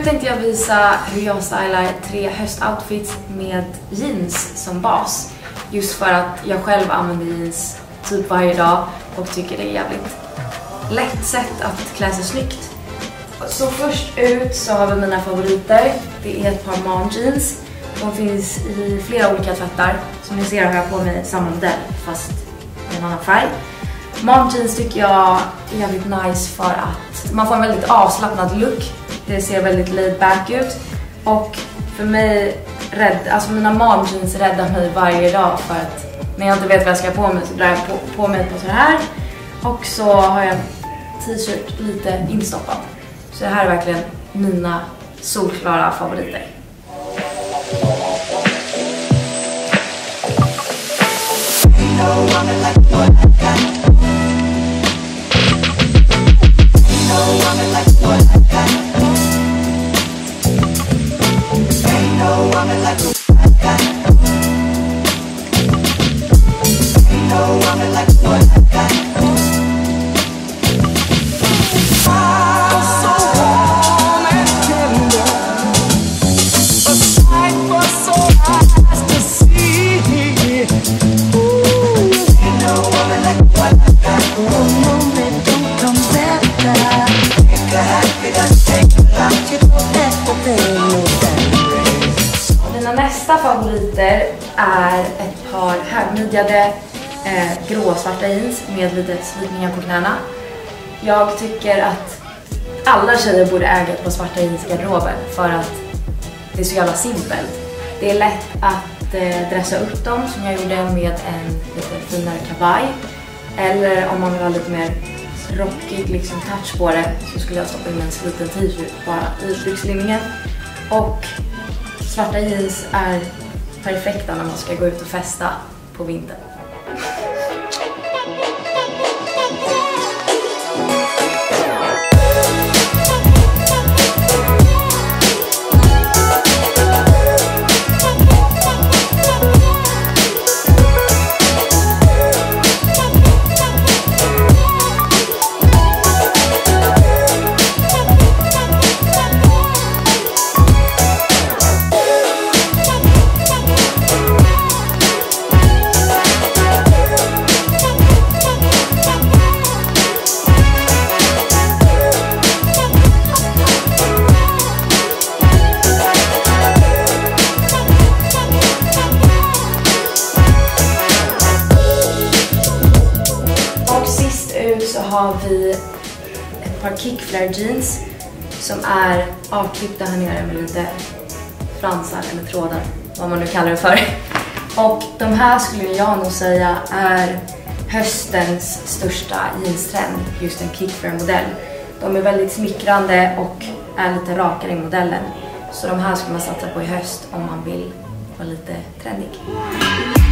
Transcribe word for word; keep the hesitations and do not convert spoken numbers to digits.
tänkte jag visa hur jag stylar tre höstoutfits med jeans som bas. Just för att jag själv använder jeans typ varje dag och tycker det är jävligt lätt sätt att klä sig snyggt. Så först ut så har vi mina favoriter. Det är ett par mom jeans. De finns i flera olika tvättar. Som ni ser har jag på mig samma modell fast med en annan färg. Mom jeans tycker jag är jävligt nice för att man får en väldigt avslappnad look. Det ser väldigt laid back ut. Och för mig, rädd, alltså mina mom jeans räddar mig varje dag för att när jag inte vet vad jag ska på mig så drar jag på, på mig på så här. Och så har jag en t-shirt lite instoppad. Så det här är verkligen mina solklara favoriter. Mina nästa favoriter är ett par högmidjade eh, gråsvarta jeans med lite slitningar på knäna. Jag tycker att alla tjejer borde äga ett par svarta jeans i garderoben för att det är så jävla simpelt. Det är lätt att eh, dressa upp dem som jag gjorde med en lite finare kavaj. Eller om man vill ha lite mer rockig liksom, touch på det så skulle jag stoppa in en sliten t-shirt bara i byxlinningen. Och svarta jeans är perfekta när man ska gå ut och festa på vintern. Så har vi ett par kickflare jeans som är avklippta här nere med lite fransar eller trådar, vad man nu kallar det för. Och de här skulle jag nog säga är höstens största jeanstrend, just en kickflare-modell. De är väldigt smickrande och är lite rakare i modellen. Så de här ska man satsa på i höst om man vill vara lite trendig.